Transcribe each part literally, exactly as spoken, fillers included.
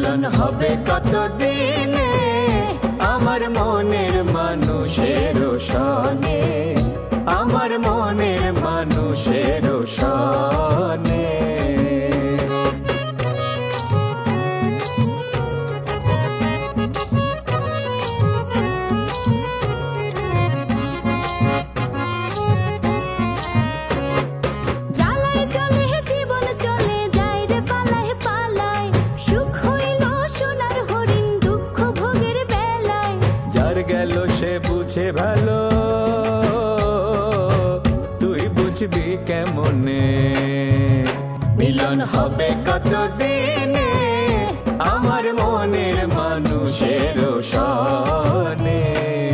মিলন হবে কতদিনে আমার মনের মানুষের সনে, আমার মনের মানুষের সনে। গেল সে বুঝে ভালো, তুই বুঝবি কেমনে। মিলন হবে কতদিনে আমার মনের মানুষের সনে।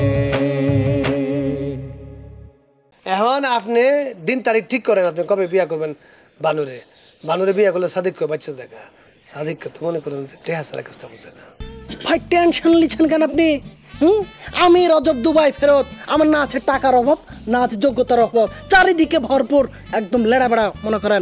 এখন আপনি দিন তারিখ ঠিক করেন, আপনি কবে বিয়া করবেন বানুরে। বানুরে বিয়া করলে সাদিককে বাচ্চা দেখা, সাদিককে তো মনে করেন টেহা সারা কাজটা বুঝে না। ভাই টেনশন লিছেন কেন আপনি? হুম, আমি রজব দুবাই ফেরত, আমার না আছে টাকার অভাব, না আছে যোগ্যতার অভাব, চারিদিকে ভরপুর, একদম লেড়া বেড়া মনে করেন।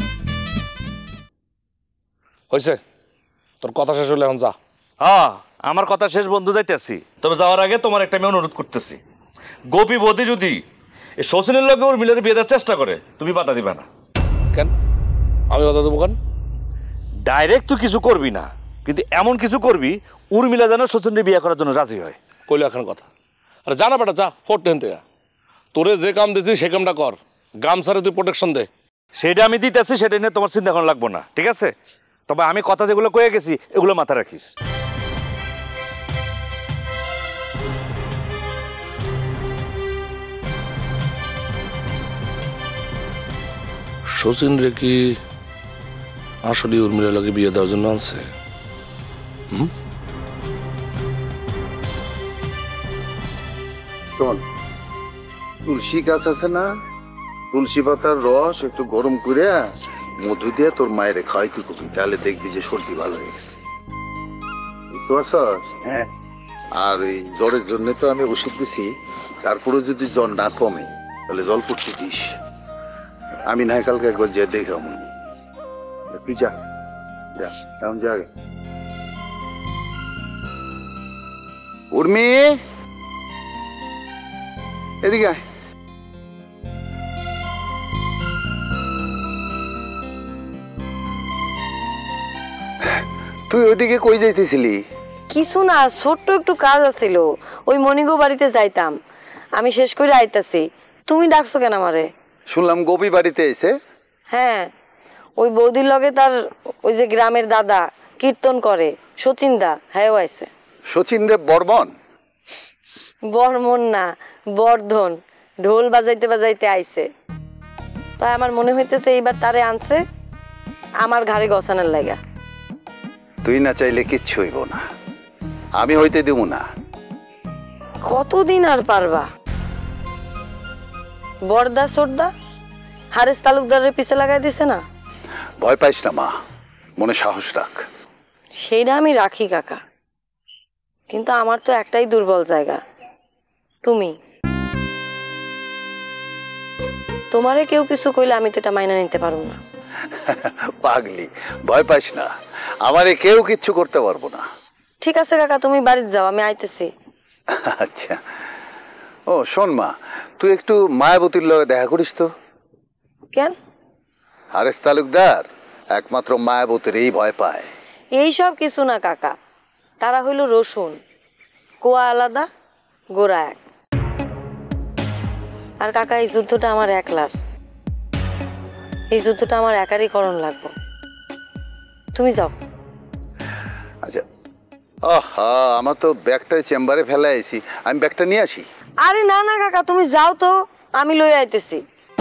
হয়েছে, তোর কথা শেষ হলে এখন যা। হ্যাঁ, আমার কথা শেষ বন্ধু, যাইতেছি। তবে যাওয়ার আগে তোমার একটা আমি অনুরোধ করতেছি, গোপী বৌদি যদি এই শচীনের লগে ওর মিলের বিয়ে দেওয়ার চেষ্টা করে, তুমি বাধা দিবে না। কেন আমি বাধা দেবো কেন? ডাইরেক্ট তুই কিছু করবি না, কিন্তু এমন কিছু করবি উর্মিলা যেন শচীনের বিয়ে করার জন্য রাজি হয়। কইলে এখন কথা, আরে জানা বেটা যা, ফোর টেন থেকে তোরে যে কাম দিয়েছি সে কামটা কর, গামছারে তুই প্রোটেকশন দে। সেটা আমি দিতেছি, সেটা নিয়ে তোমার চিন্তা করা লাগবো না, ঠিক আছে? তবে আমি কথা যেগুলো কয়ে গেছি এগুলো মাথায় রাখিস। শচীন রে কি আসলে উর্মিলা লাগে বিয়ে দেওয়ার জন্য আনছে? হুম, শোন, তুলসী গাছ আছে না, তুলসী পাতার রস একটু গরম করে মধু দিয়ে তোর মায়ের খাওয়াই তুই কবি, তাহলে দেখবি যে সর্দি ভালো হয়ে গেছে। বুঝতে পারছস? হ্যাঁ। আর এই জ্বরের জন্য তো আমি ওষুধ দিছি, তারপরে যদি জ্বর না কমে তাহলে জল পড়তে দিস। আমি না কালকে একবার যে দেখাম, তুই যা যা, এখন যা। উর্মি, এদিকে আয়। তুই ওইদিকে কই যাইতেছিলি? কিছু না, ছোট্ট একটু কাজ আছিল, ওই মনিগো বাড়িতে যাইতাম, আমি শেষ করে আইতাছি। তুমি ডাকছো কেন আমারে? শুনলাম গোপী বাড়িতে এসে। হ্যাঁ, ওই বৌদির লগে তার ওই যে গ্রামের দাদা কীর্তন করে, শচীন দা, হ্যাঁ আইছে। শচীন দেব বর্মন? বর্মন না, বর্ধন, ঢোল বাজাইতে বাজাইতে আইছে। তাই আমার মনে হইতেছে এইবার তারে আনছে আমার ঘাড়ে গছানোর লাগা। তুই না চাইলে কিচ্ছু হইব না, আমি হইতে দেব না। কতদিন আর পারবা? বর্দা সর্দা হারেস তালুকদারের পিছে লাগাই দিছে না। ভয় পাইস না মা, মনে সাহস রাখ। সেইটা আমি রাখি কাকা, কিন্তু আমার তো একটাই দুর্বল জায়গা, তুমি। তোমারে কেউ কিছু কইলে আমি তো এটা মাইনা নিতে পারবো না। পাগলি, ভয় পাইস না, আমারে কেউ কিচ্ছু করতে পারবো না। ঠিক আছে কাকা, তুমি বাড়িতে যাও, আমি আইতেছি। আচ্ছা। ও শোন মা, তুই একটু মায়াবতীর লগে দেখা করিস তো। কেন? হারেস তালুকদার একমাত্র মায়াবতীর এই ভয় পায়। এইসব কিছু না কাকা, তারা হইল রসুন, কোয়া আলাদা, গোড়া এক। আর কাকা, এই যুদ্ধটা আমার একলার, এই যুদ্ধটা আমার একারই করণ লাগবে। তুমি যাও। আচ্ছা। আহা, আমার তো ব্যাগটা চেম্বারে ফেলে আইছি, আমি ব্যাগটা নিয়ে আসি। আরে না না কাকা, তুমি যাও তো, আমি লই আইতেছি।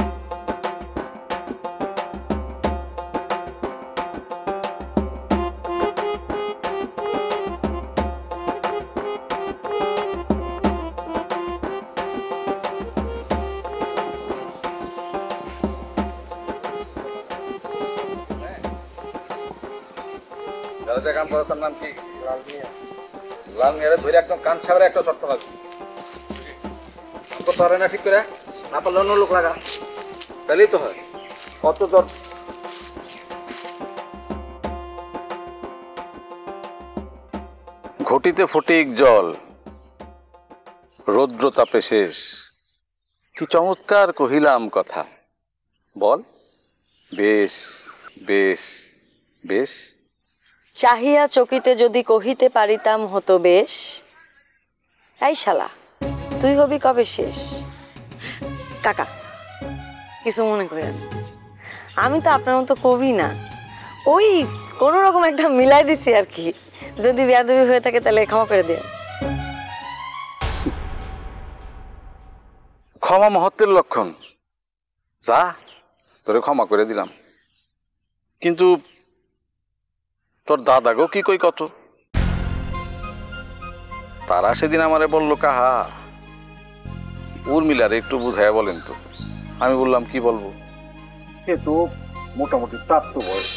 কাম করার নাম কি? লাল মিয়া। লাল মিয়ারে ধরে একদম কান ছাড়া একটা চট্ট লাগবে। করতে পারে না ঠিক করে, না পারলে অন্য লোক লাগা, তাহলেই তো হয়। কত জ্বর ঘটিতে ফটিক জল, রৌদ্র তাপে শেষ। কি চমৎকার কহিলাম কথা, বল। বেশ বেশ বেশ। চাহিয়া চকিতে যদি কহিতে পারিতাম হতো বেশ। এই শালা, তুই হবি কবে শেষ? কাকা, কিছু মনে করেন, আমি তো আপনার মতো কবি না, ওই কোনো রকম একটা মিলাই দিছি আর কি। যদি বেয়াদবি হয়ে থাকে তাহলে ক্ষমা করে দেন। ক্ষমা মহত্বের লক্ষণ। যা, তোরে ক্ষমা করে দিলাম। কিন্তু তোর দাদাগো কি কই কত? তারা সেদিন আমারে বলল কাহা, উর্মিলারে একটু বুঝাইয়া বলেন তো। আমি বললাম কি বলবো, এ তো মোটামুটি প্রাপ্ত বয়স।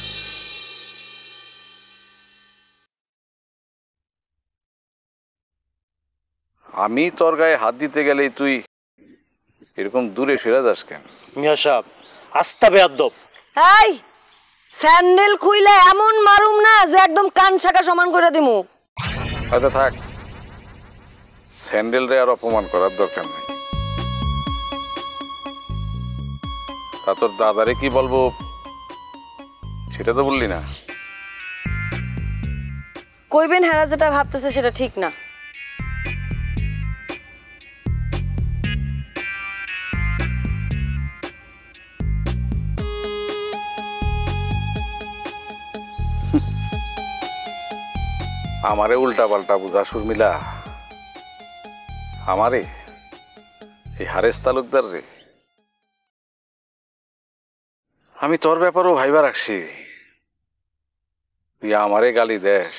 আমি তোর গায়ে হাত দিতে গেলেই তুই এরকম দূরে সরে যাস কেন? মিয়া সাহেব, আস্তা বেয়াদব। এই স্যান্ডেল খুইলে এমন মারুম না যে একদম কান শাখা সমান করে দিমু। আচ্ছা থাক, স্যান্ডেল রে আর অপমান করার দরকার নেই। তা তোর দাদারে কি বলবো সেটা তো বললি না। কইবেন হেরা যেটা ভাবতেছে সেটা ঠিক না। আমারে উল্টা পাল্টা বুঝা শর্মিলা, আমারে এই হারেস তালুকদার রে আমি তোর ব্যাপারও ভাইবা রাখছি। তুই আমারে গালি দেশ,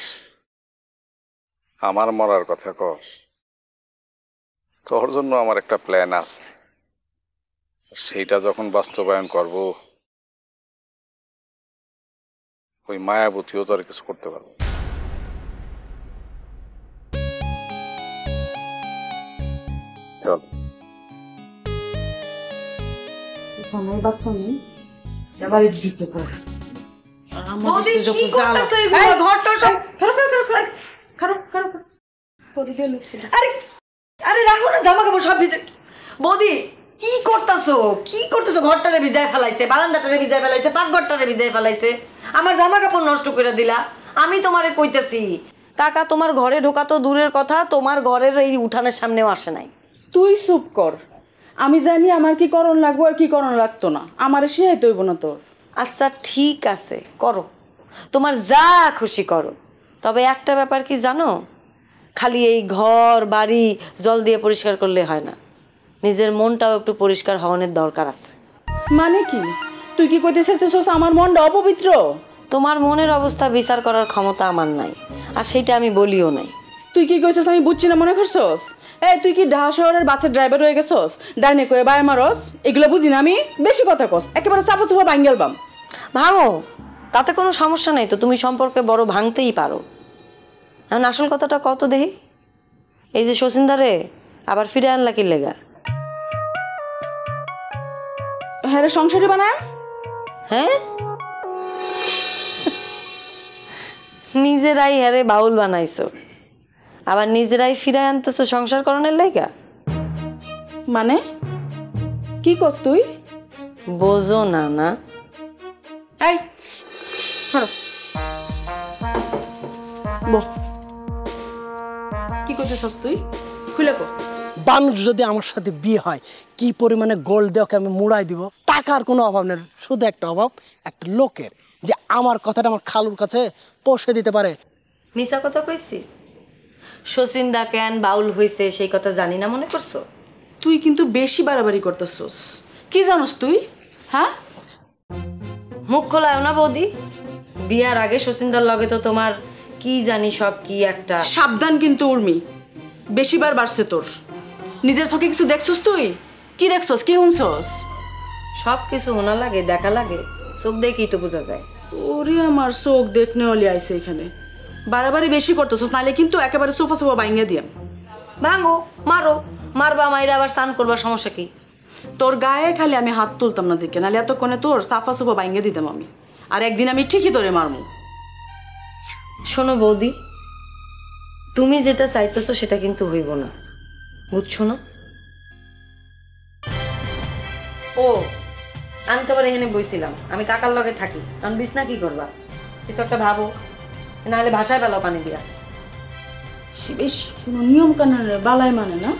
আমার মরার কথা কস। তোর জন্য আমার একটা প্ল্যান আছে, সেইটা যখন বাস্তবায়ন করব ওই মায়াবতীও তোর কিছু করতে পারবো। চল। বৌদি কি করতেছো? কি করতেছো? ঘরটারে ভিজায় ফেলাইছে, বারান্দাটারে ভিজায় ফেলাইছে, পাকঘরটারে ভিজায় ফেলাইছে, আমার জামা কাপড় নষ্ট করে দিলা। আমি তোমারে কইতেছি কাকা, তোমার ঘরে ঢোকা তো দূরের কথা, তোমার ঘরের এই উঠানের সামনেও আসে নাই। তুই চুপ কর, আমি জানি আমার কি করণ লাগবো আর কি করণ লাগতো না, আমার শিয়াই তৈব না তোর। আচ্ছা ঠিক আছে, করো, তোমার যা খুশি করো। তবে একটা ব্যাপার কি জানো, খালি এই ঘর বাড়ি জল দিয়ে পরিষ্কার করলে হয় না, নিজের মনটাও একটু পরিষ্কার হওয়ার দরকার আছে। মানে কি তুই কি কইতে চাইতেছস আমার মনটা অপবিত্র? তোমার মনের অবস্থা বিচার করার ক্ষমতা আমার নাই, আর সেটা আমি বলিও নাই। তুই কি কইছস আমি বুঝছি না মনে করছস? এই তুই কি ঢাকা শহরের বাচ্চার ড্রাইভার হয়ে গেছস? ডাইনে কয়ে বাই মারস, এগুলো বুঝি না আমি। বেশি কথা কস, একেবারে চাপা চাপা ভাঙ্গেলবাম। ভাঙো, তাতে কোনো সমস্যা নাই তো, তুমি সম্পর্কে বড় ভাঙতেই পারো। এখন আসল কথাটা কত দেহি, এই যে শচীনদারে আবার ফিরে আনলা কি লেগা? হ্যাঁ রে, সংসারী বানায়। হ্যাঁ, নিজেরাই হ্যারে বাউল বানাইছো, আবার নিজেরাই ফিরাই আনতেছো সংসার করণের লাইগা। মানে কি কস তুই? বোঝো না না? এই বল, কি করতেছস তুই? খুলে কর। বানুর যদি আমার সাথে বিয়ে হয়, কি পরিমাণে গোল্ড দিয়ে ওকে আমি মুড়াই দিব। টাকার কোনো অভাব নেই, শুধু একটা অভাব, একটা লোকের, যে আমার কথাটা আমার খালুর কাছে পৌঁছে দিতে পারে। মিছা কথা কইছি? শচীনদা কেন বাউল হইছে সেই কথা জানি না মনে করছো? তুই কিন্তু বেশি বাড়াবাড়ি করতেছস। কি জানোস তুই? হ্যাঁ, মুখ খোলায় না বৌদি। বিয়ার আগে শচীনদার লগে তো তোমার কি জানি সব কি একটা। সাবধান কিন্তু উর্মি, বেশিবার বাড়ছে তোর। নিজের চোখে কিছু দেখছস তুই? কি দেখছস, কি শুনছস? সব কিছু শোনা লাগে, দেখা লাগে, চোখ দেখেই তো বোঝা যায়। ওরে আমার চোখ দেখনে অলি আইছে এখানে। বাড়াবাড়ি বেশি করতেছস, নাহলে কিন্তু একেবারে সোফা সোফা ভাঙিয়ে দিয়াম। ভাঙো, মারো, মারবা মাইরা আবার স্নান করবার সমস্যা কি? তোর গায়ে খালি আমি হাত তুলতাম না দেখে, নাহলে এতক্ষণে তোর সাফা সোফা ভাঙিয়ে দিতাম আমি। আর একদিন আমি ঠিকই তোরে মারমু। শোনো বৌদি, তুমি যেটা চাইতেছো সেটা কিন্তু হইব না, বুঝছো না? ও আমি তো আবার এখানে বইছিলাম, আমি কাকার লগে থাকি, আমি বিছনা কি করবা? কিছু একটা ভাবো, নাহলে ভাষায় বেলাও পানি দিয়া। সে বেশ কোনো নিয়ম কানুন বালাই মানে না।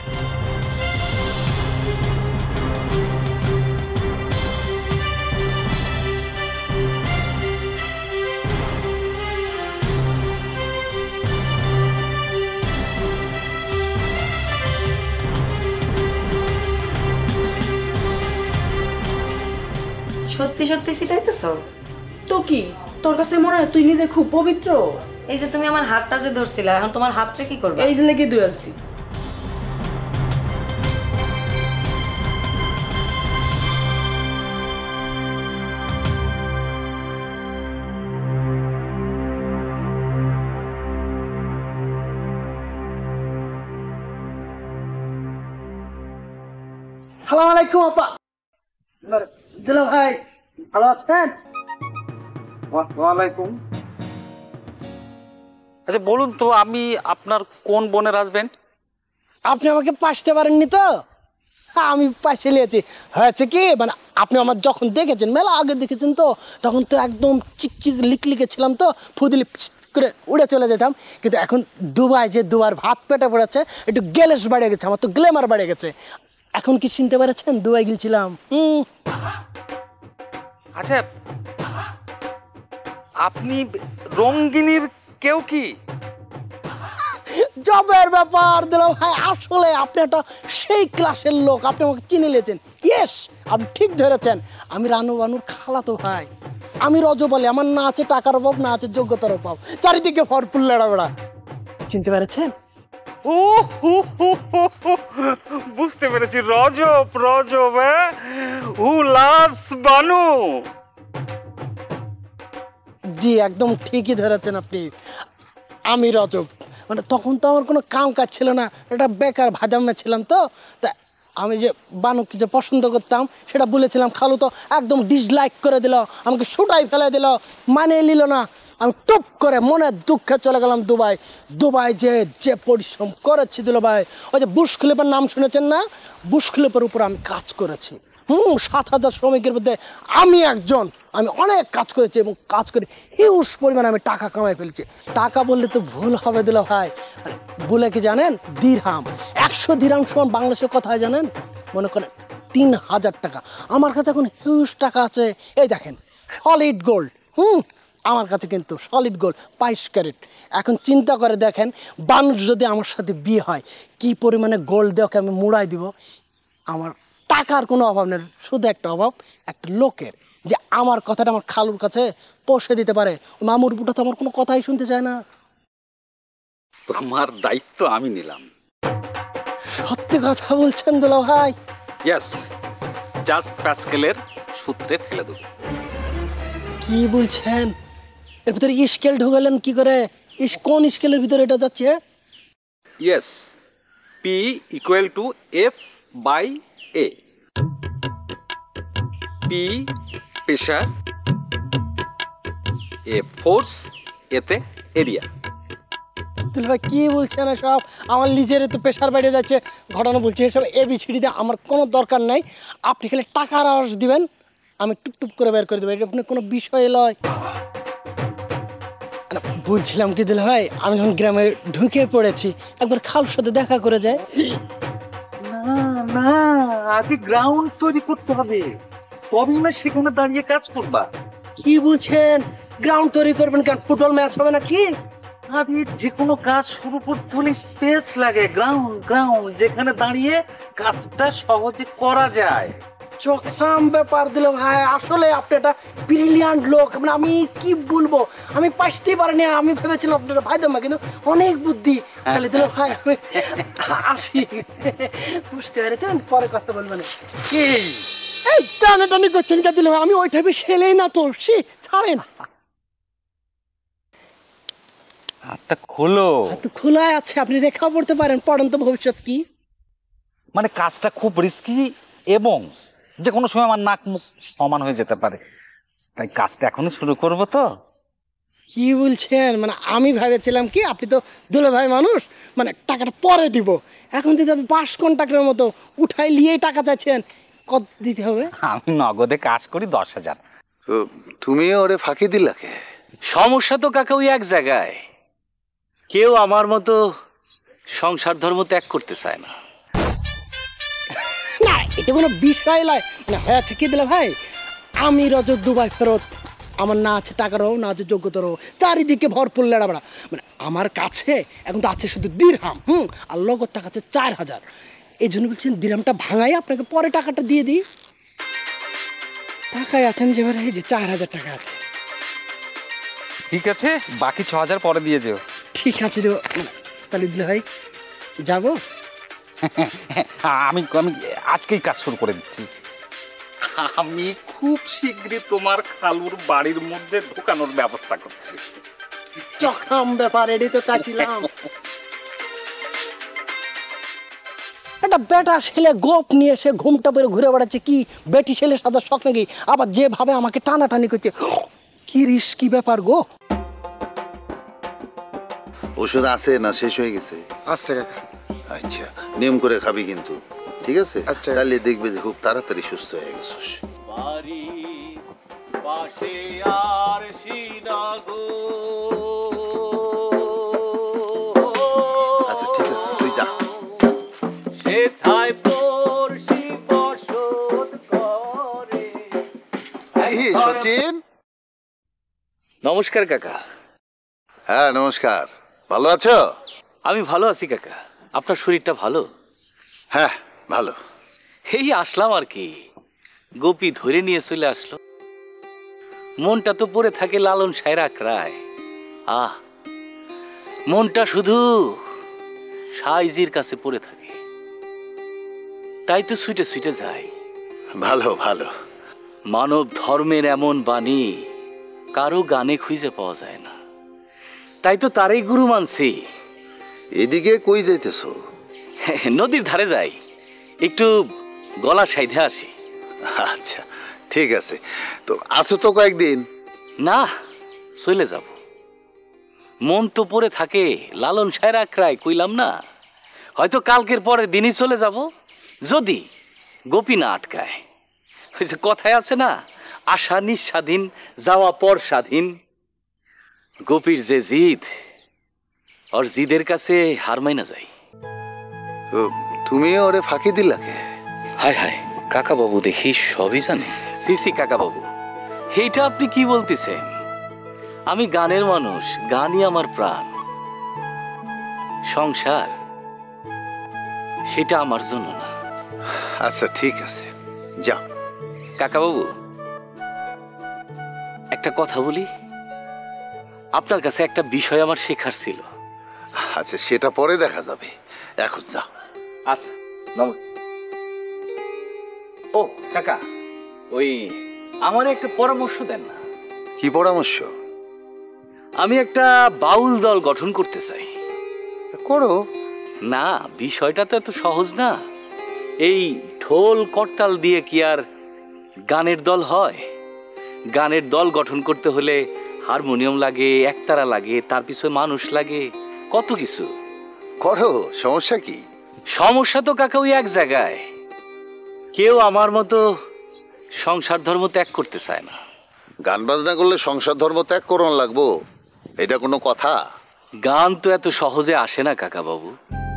সত্যি সত্যি সিটাইতেছ তো কি তোর কাছে মনে হয় তুই নিজে খুব পবিত্র? এই যে তুমি আমার হাতটা যে ধরছিলা, এখন তোমার হাতটা কি করবে? এই যে লেগে দুই আনছি। সালাম আলাইকুম আপা। দুলা ভাই ভালো আছেন? ওয়ালাইকুম। আচ্ছা বলুন তো, আমি আপনার কোন বোনের হাজবেন্ড? আপনি আমাকে পাশতে পারেননি তো? হ্যাঁ আমি পাশে নিয়েছি। হয়েছে কি মানে আপনি আমার যখন দেখেছেন, মেলা আগে দেখেছেন তো, তখন তো একদম চিকচিক লিকলিকে ছিলাম তো, ফুদিলি করে উড়ে চলে যেতাম। কিন্তু এখন দুবাই যে দুবার ভাত পেটে পড়েছে, একটু গ্লেস বাড়িয়ে গেছে, আমার তো গ্ল্যামার বাড়িয়ে গেছে। এখন কি চিনতে পেরেছেন দুবাই গেছিলাম? হুম। আচ্ছা আপনি রঙ্গিনীর কেউ কি? জবের ব্যাপার দিলাম ভাই, আসলে আপনি একটা সেই ক্লাসের লোক, আপনি আমাকে চিনে নিয়েছেন। ইয়েস, আপনি ঠিক ধরেছেন, আমি রানু বানুর খালাতো ভাই। আমি রজবলে, আমার না আছে টাকার অভাব, না আছে যোগ্যতার অভাব, চারিদিকে ভরপুর লেড়াবেড়া। চিনতে পেরেছেন? ও বুঝতে পেরেছি, রজব। রজব হু লাভস বানু। জি একদম ঠিকই ধরেছেন আপনি, আমি রজব। মানে তখন তো আমার কোনো কাম কাজ ছিল না, এটা বেকার ভাজামে ছিলাম তো। তা আমি যে বানুকে যে পছন্দ করতাম সেটা বলেছিলাম, খালু তো একদম ডিসলাইক করে দিল, আমাকে শুটাই ফেলে দিল, মানে নিল না। আমি টপ করে মনে দুঃখে চলে গেলাম দুবাই। দুবাই যে যে পরিশ্রম করেছি দিল ভাই, ওই যে বুশ খলিফার নাম শুনেছেন না? বুশ খলিফার উপর আমি কাজ করেছি। হুম, সাত হাজার শ্রমিকের মধ্যে আমি একজন। আমি অনেক কাজ করেছি এবং কাজ করে হিউজ পরিমাণে আমি টাকা কামাই ফেলেছি। টাকা বললে তো ভুল হবে দিল ভাই, মানে বলে কি জানেন? দিরহাম। একশো দিরহাম সমান বাংলাদেশের কথায় জানেন? মনে করেন তিন হাজার টাকা। আমার কাছে এখন হিউজ টাকা আছে। এই দেখেন সলিড গোল্ড। হুম, আমার কাছে কিন্তু সলিড গোল্ড বাইশ ক্যারেট। এখন চিন্তা করে দেখেন, মানুষ যদি আমার সাথে বিয়ে হয়, কি পরিমাণে গোল্ড দেওয়াকে আমি মুড়াই দিব। আমার টাকার কোনো অভাব নেই, শুধু একটা অভাব, একটা লোকের, যে আমার কথাটা আমার খালুর কাছে পৌঁছে দিতে পারে। মামুর বুটা তো আমার কোনো কথাই শুনতে চায় না। তোমার দায়িত্ব আমি নিলাম। সত্যি কথা বলছেন দুলা ভাই? ইয়েস, জাস্ট প্যাসকেলের সূত্রে ফেলে দেবো। কি বলছেন? এর ভিতরে স্কেল ঢুকালেন কি করে? ইস কোন স্কেলের ভিতরে এটা যাচ্ছে? Yes, P equal to F by A. P pressure, A force, এতে এরিয়া। দুলা ভাই কি বলছেন এসব? আমার নিজের তো প্রেশার বেড়ে যাচ্ছে, ঘটনা বলছি এসব এবিসিডিতে আমার কোনো দরকার নাই। আপনি খালি টাকার আওয়াজ দিবেন, আমি টুকটুক করে বের করে দেবো। এটা আপনার কোনো বিষয় নয়। বলছিলাম কি দিল ভাই, আমি যখন গ্রামে ঢুকে পড়েছি, একবার খালুর সাথে দেখা করে যায়। না না, আগে গ্রাউন্ড তৈরি করতে হবে, তবেই না সেখানে দাঁড়িয়ে কাজ করবা। কি বলছেন? গ্রাউন্ড তৈরি করবেন কেন? ফুটবল ম্যাচ হবে নাকি? আরে যে কোনো কাজ শুরু করতে হলে স্পেস লাগে, গ্রাউন্ড গ্রাউন্ড যেখানে দাঁড়িয়ে কাজটা সহজে করা যায়। চোখাম ব্যাপার দিল ভাই, আসলে আপনি একটা ব্রিলিয়ান্ট লোক। মানে আমি কি বলবো, আমি পাইতেই পারিনি। আমি ভেবেছিলাম আপনার ভাই দাম্মা, কিন্তু অনেক বুদ্ধি। তাহলে দিল ভাই আমি আসি, বুঝতে পেরেছেন? পরে কথা বলবেন। কি এই টানা টানি করছেন কে দিল ভাই? আমি ওই টাইপের ছেলেই না তো, সে ছাড়েন। হাতটা খোলো। তো খোলাই আছে, আপনি রেখা পড়তে পারেন, পড়েন তো ভবিষ্যৎ কি। মানে কাজটা খুব রিস্কি এবং যে কোনো সময় আমার নাক মুখ সমান হয়ে যেতে পারে, তাই কাজটা এখনই শুরু করবো। তো কি বলছেন? মানে আমি ভেবেছিলাম কি আপনি তো দুলে ভাই মানুষ, মানে টাকাটা পরে দিব। এখন যদি আপনি পাঁচ কন্ট্রাক্টের মতো উঠাই নিয়ে টাকা চাইছেন, কত দিতে হবে? আমি নগদে কাজ করি দশ হাজার। তো তুমি ওরে ফাঁকি দিলাকে? সমস্যা তো কাকা ওই এক জায়গায়, কেউ আমার মতো সংসার ধর্ম ত্যাগ করতে চায় না। না এটা কোনো বিষয় নয়, মানে হয়েছে কি দিলে ভাই, আমি রজত দুবাই ফেরত, আমার না আছে টাকারও না আছে যোগ্যতারও, চারিদিকে ভরপুর লেড়াবেড়া, মানে আমার কাছে এখন তো আছে শুধু দিরহাম, হুম, আর লগত টাকা আছে চার হাজার। এই জন্য বলছেন দিরহামটা ভাঙাই আপনাকে পরে টাকাটা দিয়ে দিই। টাকায় আছেন যে এই যে চার হাজার টাকা আছে। ঠিক আছে, বাকি ছ হাজার পরে দিয়ে যেও। ঠিক আছে দেবো, মানে তাহলে দিলে ভাই যাবো। আমি আমি আজকেই কাজ শুরু করে দিচ্ছি। আমি খুব শীঘ্রই তোমার খালুর বাড়ির মধ্যে ঢোকানোর ব্যবস্থা করছি। চখাম ব্যাপার, এটাই তো চাচ্ছিলাম। একটা বেটা ছেলে গোপ নিয়ে এসে ঘুমটা পরে ঘুরে বেড়াচ্ছে, কি বেটি ছেলে সাদা শখ নাকি? আবার যেভাবে আমাকে টানাটানি করছে, কি রিস্কি ব্যাপার গো। ওষুধ আছে না শেষ হয়ে গেছে? আচ্ছা কাকা। আচ্ছা, নিয়ম করে খাবি কিন্তু, ঠিক আছে? আচ্ছা। তাহলে দেখবে যে খুব তাড়াতাড়ি সুস্থ হয়ে গেছিস। বাড়ি পাশে আর সিনাগো। আচ্ছা ঠিক আছে, তুই যা। সেথায় পড়শি বসত করে। এই সচিন। নমস্কার কাকা। হ্যাঁ নমস্কার, ভালো আছো? আমি ভালো আছি কাকা, আপনার শরীরটা ভালো? হ্যাঁ ভালো। এই আসলাম আর কি, গোপী ধরে নিয়ে চলে আসলো। মনটা তো পড়ে থাকে লালন সায়রা ক্রায়। আহ, মনটা শুধু সাইজির কাছে পড়ে থাকে, তাই তো ছুটে ছুটে যায়। ভালো ভালো। মানব ধর্মের এমন বাণী কারো গানে খুঁজে পাওয়া যায় না, তাই তো তারই গুরু মানছি। এদিকে কই যাইতেছো? নদীর ধারে যাই, একটু গলা সাইধে আসি। আচ্ছা ঠিক আছে, তো আসো তো কয়েকদিন। না, চলে যাব। মন তো পড়ে থাকে লালন সায়রা ক্রায়, কইলাম না? হয়তো কালকের পরের দিনই চলে যাব, যদি গোপী না আটকায়। ওই যে কথায় আছে না, আশা নিঃস্বাধীন, যাওয়া পর স্বাধীন। গোপীর যে জিদ, ওর জিদের কাছে হার মাইনা যাই। তো তুমি ওরে ফাঁকি দিলাকে? হায় হায়, কাকা বাবু দেখি সবই জানে। সিসি কাকা বাবু, এইটা আপনি কি বলতেছেন? আমি গানের মানুষ, গানই আমার প্রাণ। সংসার সেটা আমার জন্য না। আচ্ছা ঠিক আছে, যাও। কাকা বাবু, একটা কথা বলি, আপনার কাছে একটা বিষয় আমার শেখার ছিল। আচ্ছা সেটা পরে দেখা যাবে, এখন যাও। আচ্ছা ও কাকা, ওই আমার একটা পরামর্শ দেন না। কি পরামর্শ? আমি একটা বাউল দল গঠন করতে চাই। করো না, বিষয়টা তো এত সহজ না। এই ঢোল করতাল দিয়ে কি আর গানের দল হয়? গানের দল গঠন করতে হলে হারমোনিয়াম লাগে, একতারা লাগে, তার পিছনে মানুষ লাগে, কত কিছু। করো, সমস্যা কি? সমস্যা তো কাকা ওই এক জায়গায়, কেউ আমার মতো সংসার ধর্ম ত্যাগ করতে চায় না। গান বাজনা করলে সংসার ধর্ম ত্যাগ করুন লাগবো, এটা কোনো কথা? গান তো এত সহজে আসে না কাকা বাবু,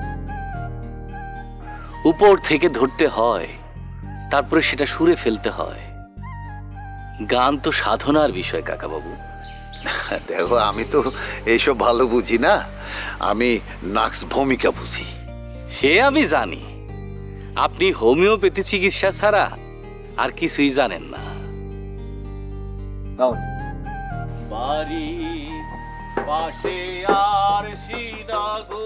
উপর থেকে ধরতে হয়, তারপরে সেটা সুরে ফেলতে হয়। গান তো সাধনার বিষয় কাকা বাবু। দেখো আমি তো এইসব ভালো বুঝি না, আমি নাক্স ভূমিকা বুঝি। সে আমি জানি, আপনি হোমিওপ্যাথি চিকিৎসা ছাড়া আর কিছুই জানেন না। বাড়ি পাশে আর সিনাগো।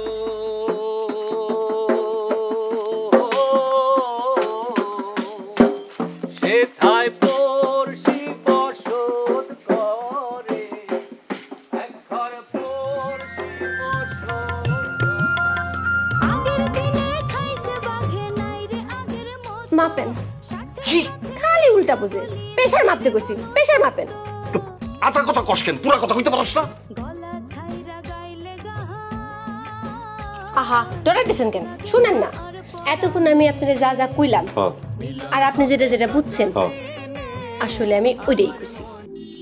সেথায় পড়শি বসত করে। এক ঘর পড়শি বসত। মাপেন কি? খালি উল্টা বুঝে। প্রেশার মাপতে কইছি, প্রেশার মাপেন। আতা কথা কষ্ট কেন, পুরা কথা কইতে পারছ না? আহা ডরাইতেছেন কেন? শুনেন না, এতক্ষণ আমি আপনারে যা যা কইলাম আর আপনি যেটা যেটা বুঝছেন আসলে আমি ওইটাই কইছি।